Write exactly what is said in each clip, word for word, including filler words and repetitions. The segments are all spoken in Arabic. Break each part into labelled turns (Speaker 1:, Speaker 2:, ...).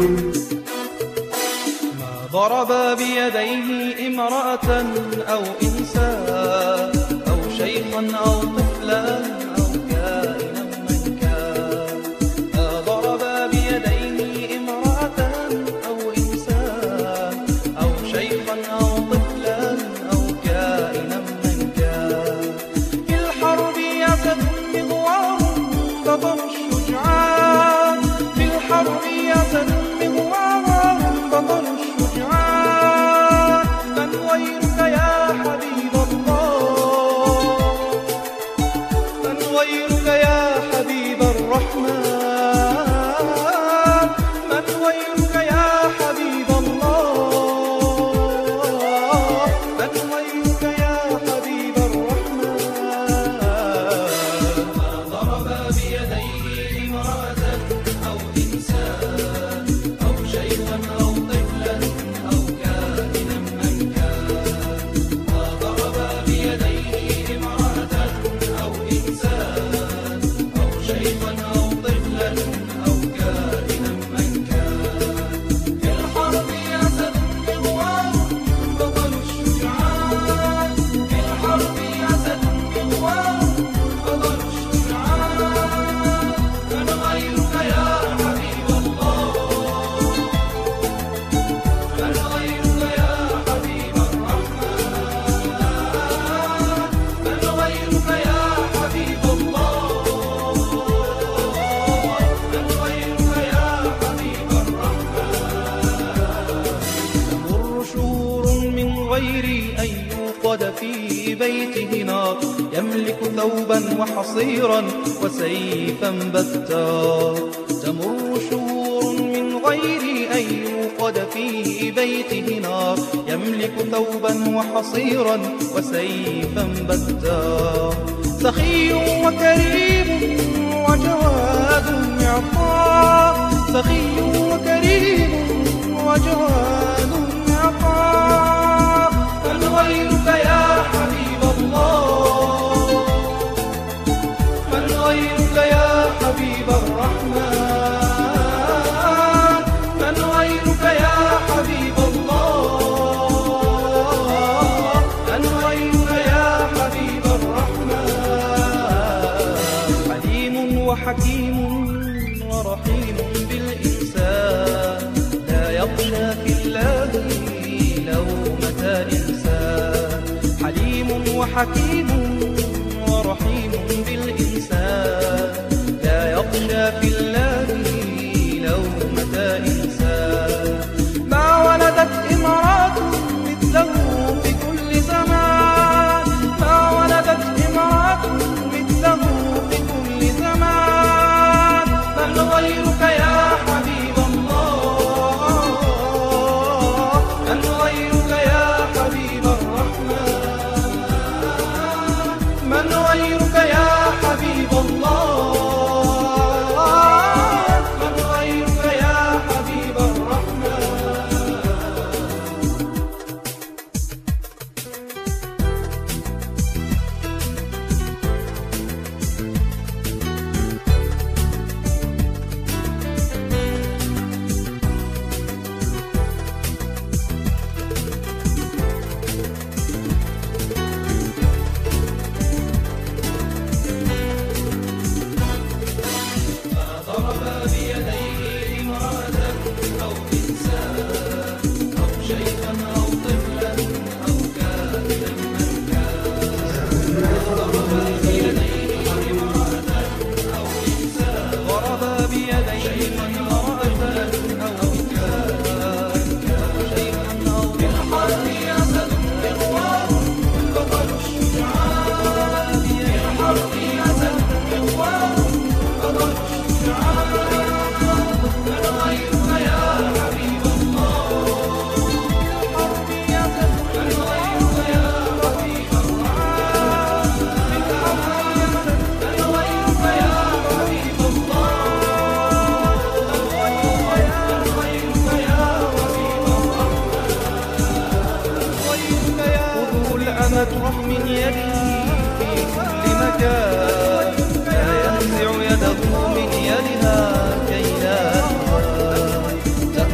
Speaker 1: ضرب بيديه امرأة أو إنسان أو شيخا أو طفلا أو كائنا من كان. ضرب بيديه امرأة أو إنسان أو شيخا أو طفلا أو كائنا من كان. في الحرب أسد مغوار بطل الشجعان، في الحرب أسد مغوار بطل الشجعان. من غيرك يا حبيب الله، من غيرك يا حبيب الرحمن، من غيرك يا حبيب الله، من غيرك يا حبيب الرحمن. ضرب بيديه امرأة أو إنسان أو شيخا أو طفلا أو كائنا من كان. ضرب بيديه امرأة أو إنسان أو شيخا أو طفلا أو كائنا من كان. في الحرب أسد مغوار بطل الشجعان، في الحرب أسد مغوار بطل الشجعان. من غيرك يا حبيب الله، من غيرك يا حبيب الرحمن، من غيرك يا حبيب الله، من غيرك يا حبيب الرحمن. تمر شهور من غير أن يوقد في بيته نار، يملك ثوبا وحصيرا وسيفا بتار. تمر شهور من غير أن يوقد في بيته نار، يملك ثوبا وحصيرا وسيفا بتار. سخي وكريم وجواد يعطى، سخي وكريم وجواد يعطى. من غيرك يا حبيب الله، من غيرك يا حبيب الرحمن، من غيرك يا حبيب الله، من غيرك يا حبيب الرحمن. حليم وحكيم ورحيم بالإنسان، لا يخشى في الله لومة إنسان. حليم وحكيم ورحيم بالإنسان، لا يخشى في الله لومة إنسان. ما ولدت امرأة مثله في كل زمان، ما ولدت امرأة مثله في كل زمان. من غيرك يا حبيب الله، من غيرك يا حبيب الرحمن، من غيرك يا حبيب الله، من غيرك يا حبيب الرحمن. ضرب بيديه امرأة أو إنسان أو شيخا أو طفلا أو كائنا من كان. ضرب بيديه امرأة أو إنسان، ضرب بيديه امرأة أو إنسان أو شيخا أو بالحرب أسد مغوار بطل الشجعان، بالحرب أسد مغوار بطل الشجعان. من غيرك يا حبيب الله، من غيرك يا حبيب الرحمن، من غيرك يا حبيب الله، من غيرك يا حبيب الرحمن. خذوا الأمة من يده في كل مكان، لا ينزع يده من يدها كي لا تهان.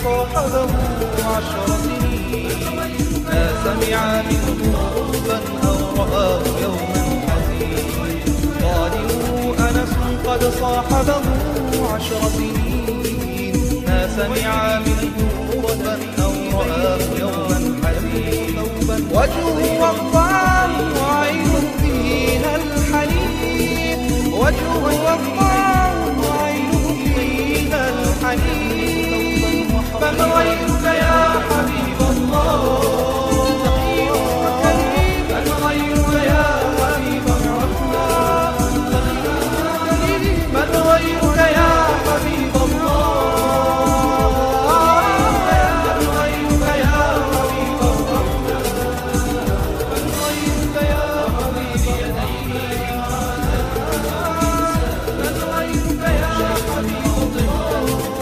Speaker 2: صاحبه عشر سنين ما سمع منه غربا أو رآه يوما حزين. قالوا أنس قد صاحبه عشر سنين ما سمع منه غربا أو رآه يوما حزين. وجهه وضاع وعينه فيها الحنين، وجهه وضاع وعينه فيها الحنين. من غيرك يا حبيب الله، من غيرك يا حبيب الرحمن، من غيرك يا حبيب الله، من غيرك يا حبيب الرحمن، من غيرك يا حبيب يديه، من غيرك يا حبيب الله،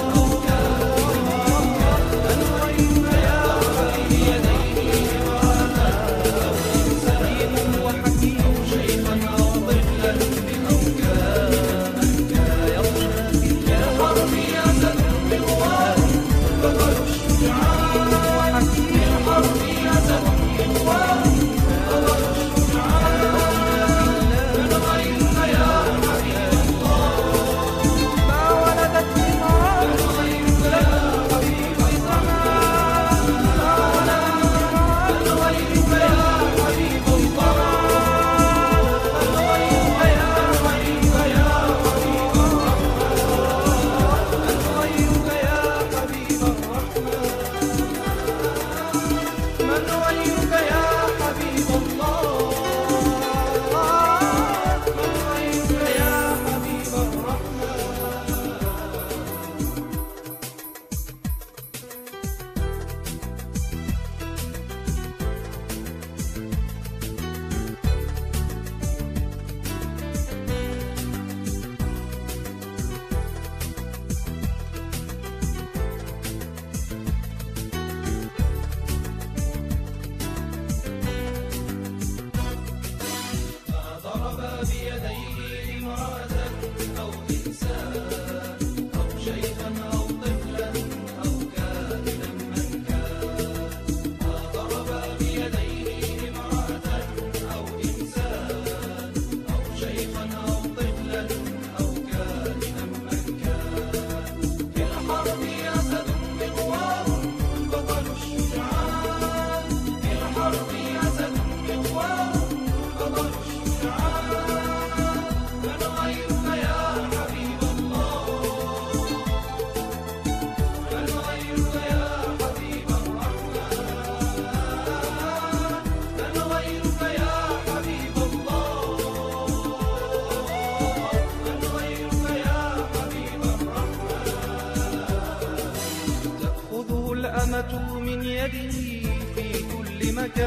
Speaker 2: من يده في كل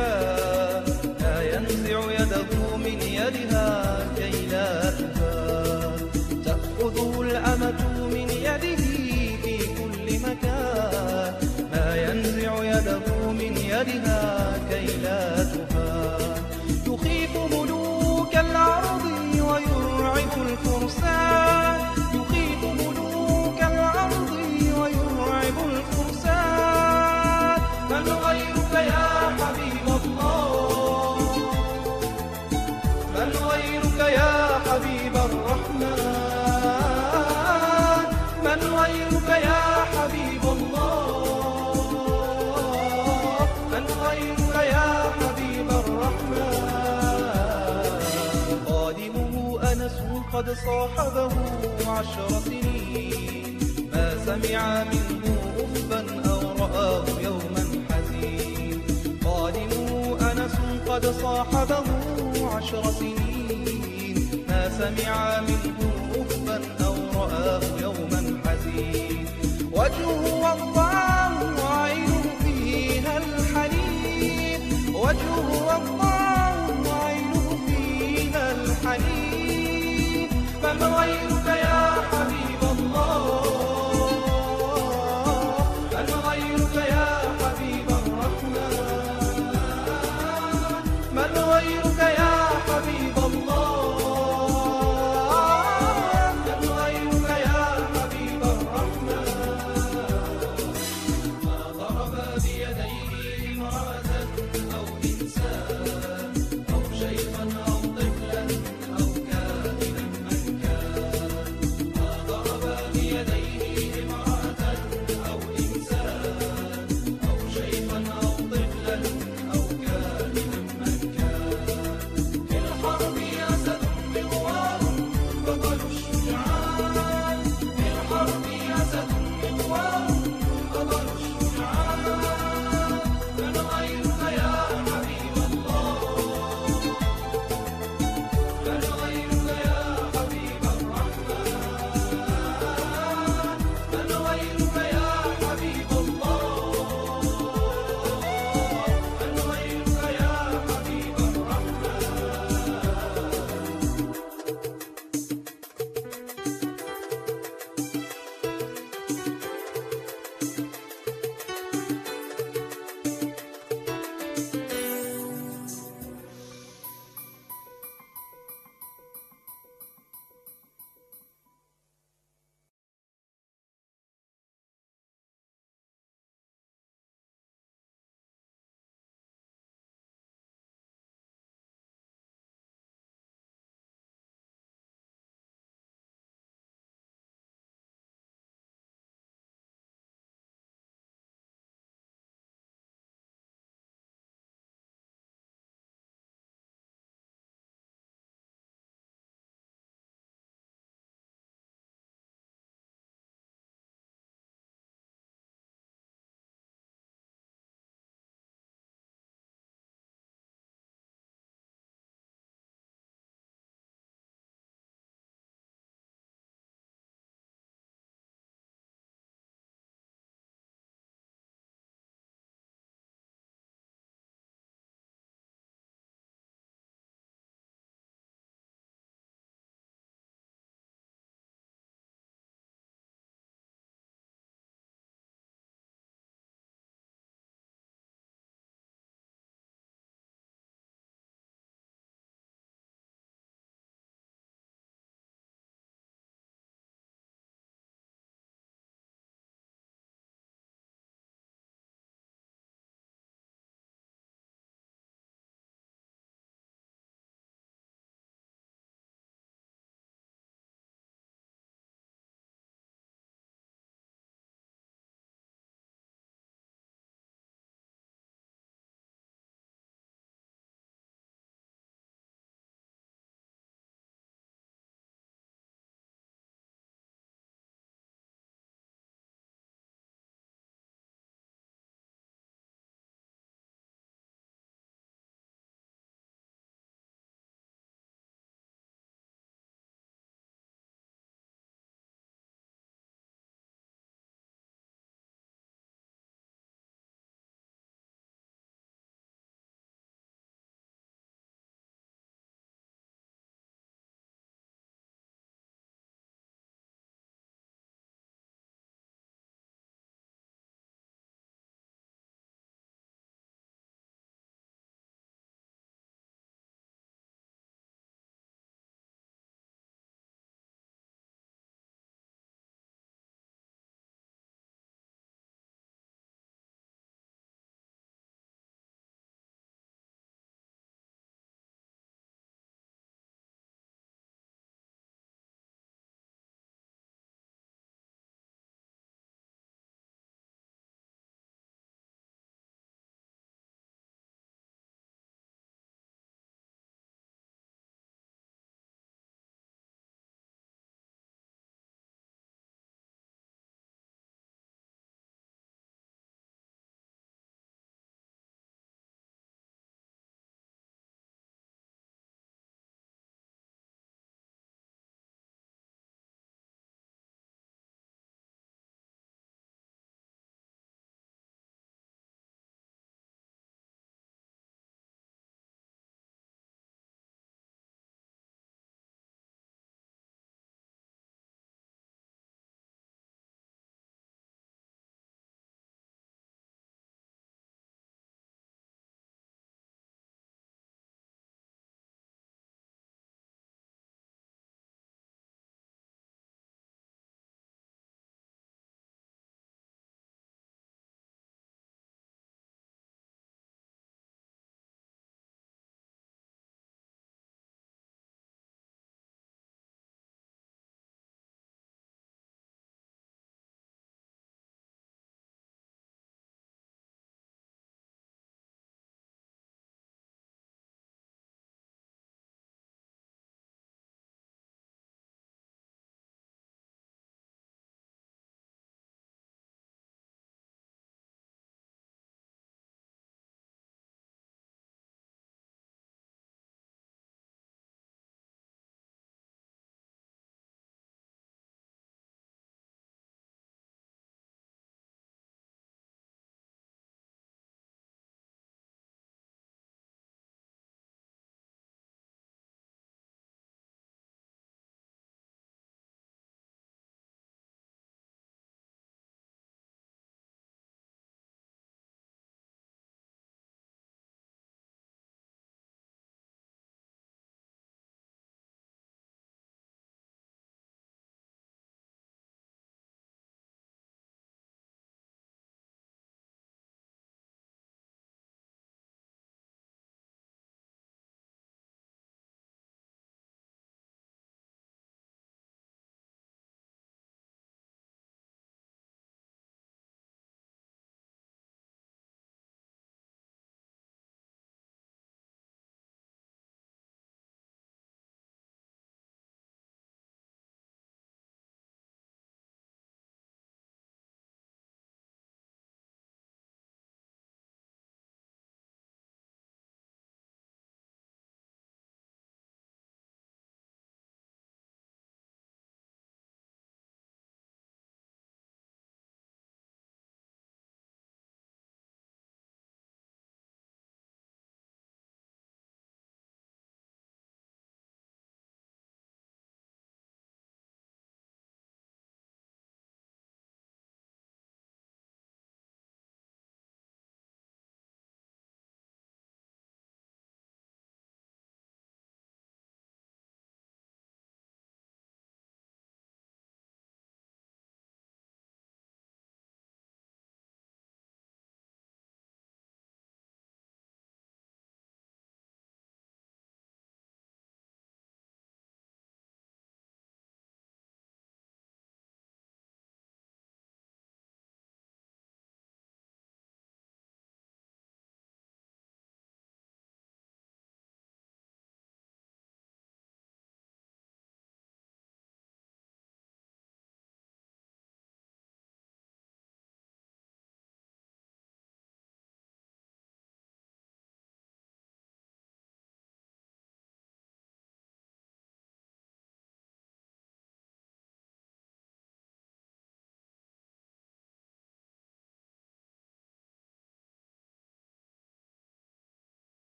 Speaker 2: مكان، لا ينزع يده من يدها كي لا تهان. تأخذه الأمة من يده في كل مكان، لا ينزع يده من يدها كي لا تهان. يخيف ملوك الأرض ويرعب الفرسان، يخيف ملوك الأرض ويرعب الفرسان. من غيرك يا حبيب الله، من غيرك يا حبيب الرحمن، من غيرك يا حبيب الله، من غيرك يا حبيب الرحمن. قادمه أنس قد صاحبه عشر سنين ما سمع منه أفا أو رآه يوما حزين. قادمه أنس قد صاحبه عشر سنين ما سمع منه أفا أو رآه يوما حزين. وجهه وضاع وعينه فيها الحنين، وجهه وضاع وعينه فيها الحنين. من غيرك يا حبيب الله، من غيرك يا حبيب الرحمن، من غيرك يا حبيب الله، من غيرك يا حبيب الرحمن. بيديه امرأة